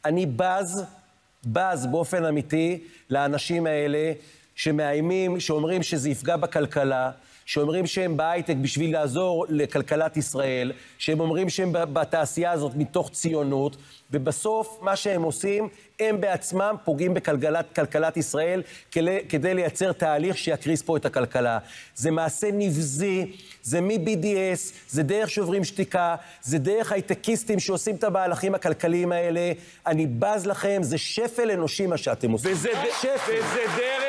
אני בז באופן אמיתי לאנשים האלה שמאיימים, שאומרים שזה יפגע בכלכלה, שאומרים שהם בהייטק בשביל לעזור לכלכלת ישראל, שהם אומרים שהם בתעשייה הזאת מתוך ציונות, ובסוף מה שהם עושים, הם בעצמם פוגעים בכלכלת ישראל כדי לייצר תהליך שיקריס פה את הכלכלה. זה מעשה נבזי, זה מ-BDS, זה דרך שוברים שתיקה, זה דרך הייטקיסטים שעושים את המהלכים הכלכליים האלה. אני בז לכם, זה שפל אנושי מה שאתם עושים. וזה דרך